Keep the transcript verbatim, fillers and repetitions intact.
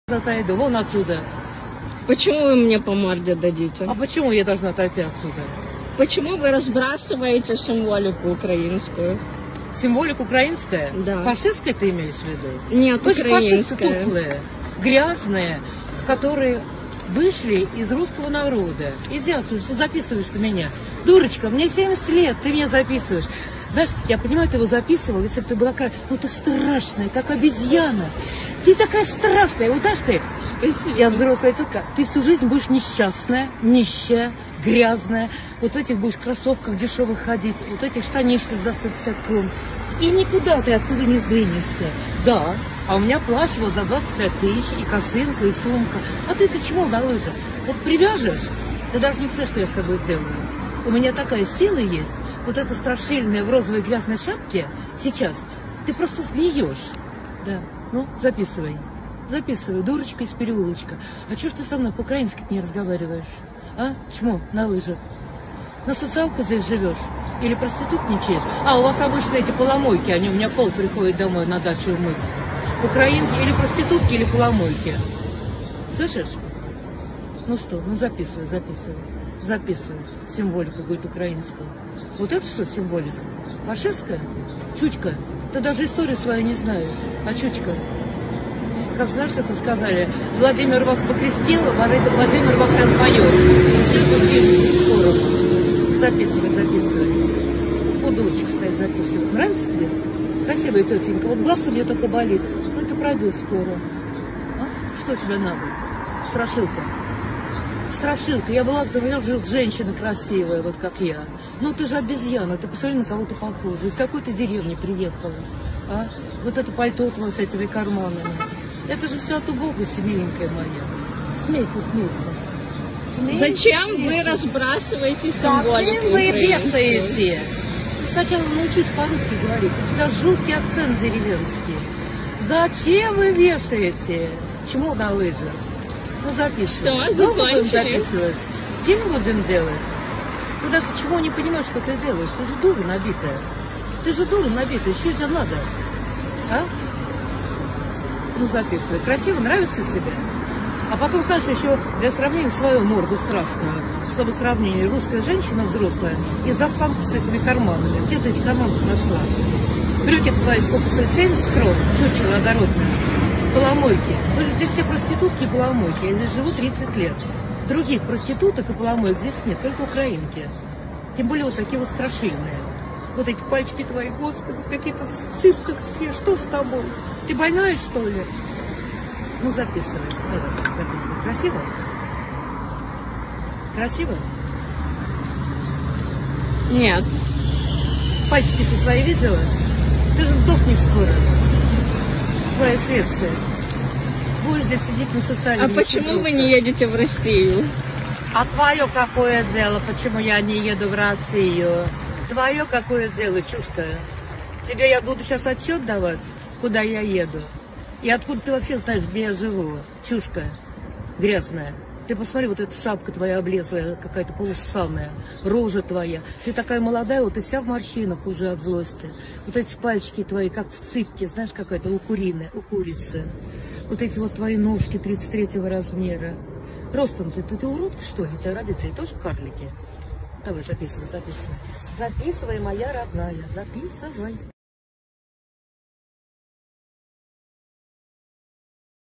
Отойду, вон отсюда. Почему вы мне по морде дадите? А почему я должна отойти отсюда? Почему вы разбрасываете символику украинскую? Символика украинская? Да. Фашистская ты имеешь в виду? Нет, Вы же фашисты украинская. тухлые, грязные, которые вышли из русского народа. Иди отсюда, что записываешь ты меня? Дурочка, мне семьдесят лет, ты меня записываешь. Знаешь, я понимаю, ты его записывал, если бы ты была... Ну ты страшная, как обезьяна. Ты такая страшная. Вот знаешь ты, Спасибо. я взрослая тетка, ты всю жизнь будешь несчастная, нищая, грязная. Вот в этих будешь кроссовках дешевых ходить, вот в этих штанишках за сто пятьдесят крон. И никуда ты отсюда не сдвинешься. Да, а у меня плащ вот за двадцать пять тысяч, и косынка, и сумка. А ты-то чему на лыжах? Вот привяжешь, ты даже не представляешь, что я с тобой сделаю. У меня такая сила есть. Вот эта страшильная в розовой грязной шапке сейчас, ты просто сгниешь. Да, ну, записывай. Записывай, дурочка из переулочка. А чё ж ты со мной по-украински не разговариваешь? А? Чмо, на лыжах? На социалку здесь живешь? Или проститутничаешь? А, у вас обычно эти поломойки, они у меня пол приходят домой на дачу мыть. Украинки или проститутки, или поломойки. Слышишь? Ну что, ну записывай, записывай. Записывай. Символику будет украинскую. Вот это что символика? Фашистская? Чучка? Ты даже историю свою не знаешь. А чучка? Как знаешь, это сказали? Владимир вас покрестил, а Владимир вас отпоет. И все это движется в сторону. Записывай, записывай. Вот дурочка стоит, записывай. Нравится тебе? Красивая тетенька. Вот глаз у меня только болит. Ну это пройдет скоро. А? Что тебе надо? Страшилка. Страшилка. Я была, например, женщина красивая, вот как я. Ну ты же обезьяна, ты посмотри, на кого ты похожа. Из какой ты деревни приехала? А? Вот это пальто твое с этими карманами. Это же все от убогости, миленькая моя. Смейся, смейся. Смейся, Зачем смейся. вы разбрасываете символику? Зачем вы вешаете? Ты сначала научись по-русски говорить. У тебя жуткий акцент деревенский. Зачем вы вешаете? Чему на лыжах? Ну записывай. Все, Долго будем закончили. записывать? Фильм будем делать? Ты даже чего не понимаешь, что ты делаешь? Ты же дура набитая. Ты же дура набитая. Что же надо? А? Ну записывай. Красиво, нравится тебе? А потом, знаешь, еще для сравнения свою морду страшную. Чтобы сравнение. Русская женщина взрослая и засанка с этими карманами. Где ты эти карманы нашла? Брюки твои сколько стоят? семьдесят крон. Чучело огородное. Поломойки. Вы же здесь все проститутки и поломойки. Я здесь живу тридцать лет. Других проституток и поломоек здесь нет, только украинки. Тем более вот такие вот страшильные. Вот эти пальчики твои, господи, какие-то в цыпках все. Что с тобой? Ты больная, что ли? Ну, записывай. Давай, записывай. Красиво? Красиво? Нет. Пальчики ты свои видела? Ты же сдохнешь скоро. Твоя Швеция. Будешь здесь сидеть на социальном. А почему вы не едете в Россию? А твое какое дело, почему я не еду в Россию? Твое какое дело, чушка? Тебе я буду сейчас отчет давать, куда я еду? И откуда ты вообще знаешь, где я живу? Чушка грязная. Ты посмотри, вот эта шапка твоя облезлая, какая-то полуссаная, рожа твоя. Ты такая молодая, вот ты вся в морщинах уже от злости. Вот эти пальчики твои, как в цыпке, знаешь, какая-то у куриной, у курицы. Вот эти вот твои ножки тридцать третьего размера. Ростом ты, ты, ты урод, что ли? У тебя родители тоже карлики? Давай, записывай, записывай. Записывай, моя родная, записывай.